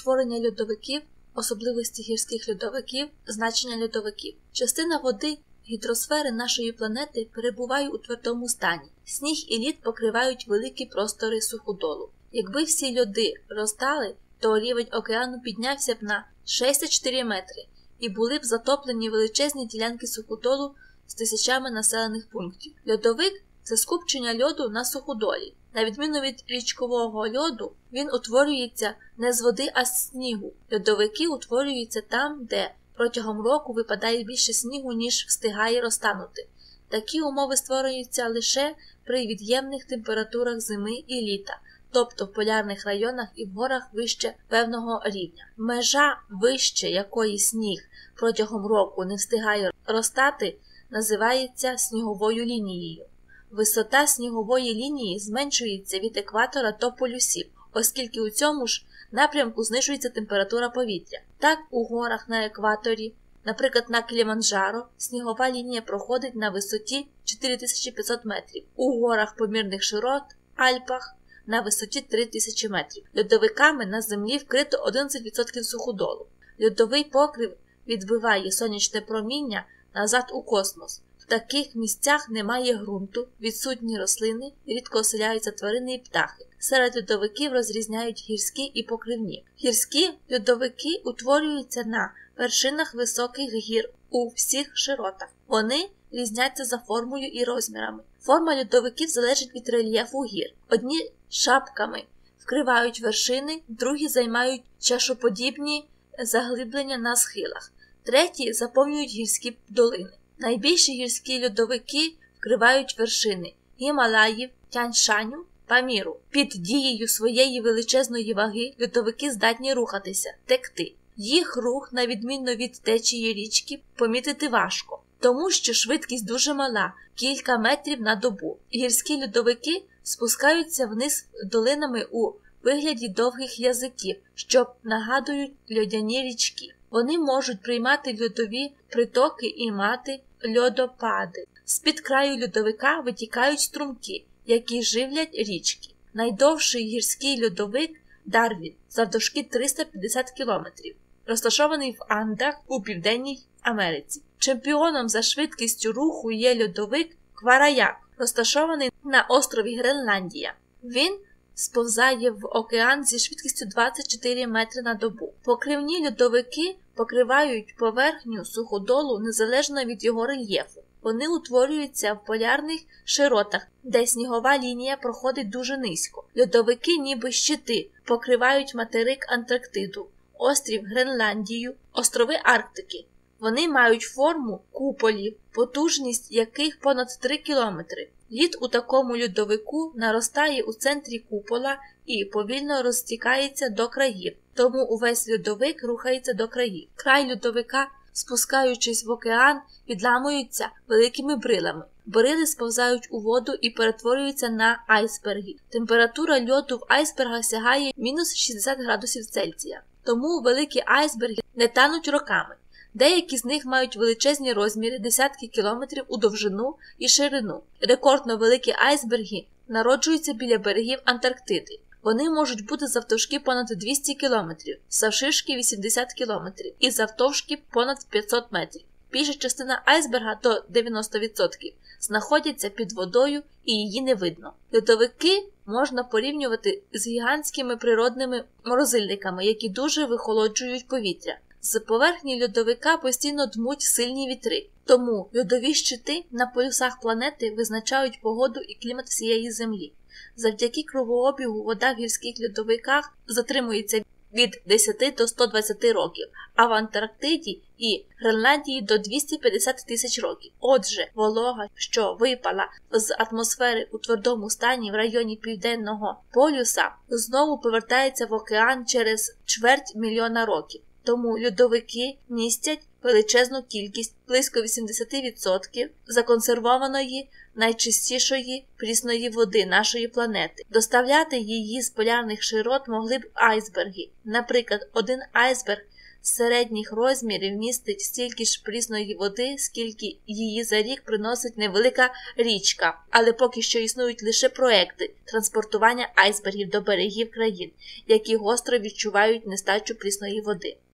утворення льодовиків, особливості гірських льодовиків, значення льодовиків. Частина води гідросфери нашої планети перебуває у твердому стані. Сніг і лід покривають великі простори суходолу. Якби всі льоди розтали, то рівень океану піднявся б на 64 метри і були б затоплені величезні ділянки суходолу з тисячами населених пунктів. Льодовик – це скупчення льоду на суходолі. На відміну від річкового льоду, він утворюється не з води, а з снігу. Льодовики утворюються там, де протягом року випадає більше снігу, ніж встигає розтанути. Такі умови створюються лише при від'ємних температурах зими і літа, тобто в полярних районах і в горах вище певного рівня. Межа, вище якої сніг протягом року не встигає розтати, називається сніговою лінією. Висота снігової лінії зменшується від екватора до полюсів, оскільки у цьому ж напрямку знижується температура повітря. Так, у горах на екваторі, наприклад, на Кіліманджаро, снігова лінія проходить на висоті 4500 метрів, у горах помірних широт, Альпах, на висоті 3000 метрів. Льодовиками на землі вкрито 11% суходолу. Льодовий покрив відбиває сонячне проміння назад у космос. В таких місцях немає ґрунту, відсутні рослини, рідко оселяються тварини і птахи. Серед льодовиків розрізняють гірські і покривні. Гірські льодовики утворюються на вершинах високих гір у всіх широтах. Вони різняться за формою і розмірами. Форма льодовиків залежить від рельєфу гір. Одні шапками вкривають вершини, другі займають чашоподібні заглиблення на схилах, треті заповнюють гірські долини. Найбільші гірські льодовики вкривають вершини Гімалаїв, Тянь-Шаню, Паміру. Під дією своєї величезної ваги льодовики здатні рухатися, текти. Їх рух, на відміну від течії річки, помітити важко, тому що швидкість дуже мала – кілька метрів на добу. Гірські льодовики спускаються вниз долинами у вигляді довгих язиків, що нагадують льодяні річки. Вони можуть приймати льодові притоки і мати льодопади. З-під краю льодовика витікають струмки, які живлять річки. Найдовший гірський льодовик – Дарвін, завдовжки 350 км, розташований в Андах у Південній Америці. Чемпіоном за швидкістю руху є льодовик Квараяк, розташований на острові Гренландія. Він сповзає в океан зі швидкістю 24 метри на добу. Покривні льодовики покривають поверхню суходолу незалежно від його рельєфу. Вони утворюються в полярних широтах, де снігова лінія проходить дуже низько. Льодовики, ніби щити, покривають материк Антарктиду, острів Гренландію, острови Арктики. Вони мають форму куполів, потужність яких понад 3 кілометри. Лід у такому льодовику наростає у центрі купола і повільно розтікається до країв, тому увесь льодовик рухається до країв. Край льодовика, спускаючись в океан, відламуються великими брилами. Брили сповзають у воду і перетворюються на айсберги. Температура льоду в айсбергах сягає мінус 60 градусів Цельсія. Тому великі айсберги не тануть роками. Деякі з них мають величезні розміри, десятки кілометрів у довжину і ширину. Рекордно великі айсберги народжуються біля берегів Антарктиди. Вони можуть бути завтовшки понад 200 кілометрів, завширшки 80 кілометрів і завтовшки понад 500 метрів. Більша частина айсберга, до 90%, знаходяться під водою і її не видно. Льодовики можна порівнювати з гігантськими природними морозильниками, які дуже вихолоджують повітря. З поверхні льодовика постійно дмуть сильні вітри, тому льодові щити на полюсах планети визначають погоду і клімат всієї Землі. Завдяки кругообігу вода в гірських льодовиках затримується від 10 до 120 років, а в Антарктиді і Гренландії до 250 тисяч років. Отже, волога, що випала з атмосфери у твердому стані в районі Південного полюса, знову повертається в океан через чверть мільйона років. Тому льодовики містять величезну кількість, близько 80% законсервованої, найчистішої прісної води нашої планети. Доставляти її з полярних широт могли б айсберги. Наприклад, один айсберг середніх розмірів містить стільки ж прісної води, скільки її за рік приносить невелика річка, але поки що існують лише проекти транспортування айсбергів до берегів країн, які гостро відчувають нестачу прісної води.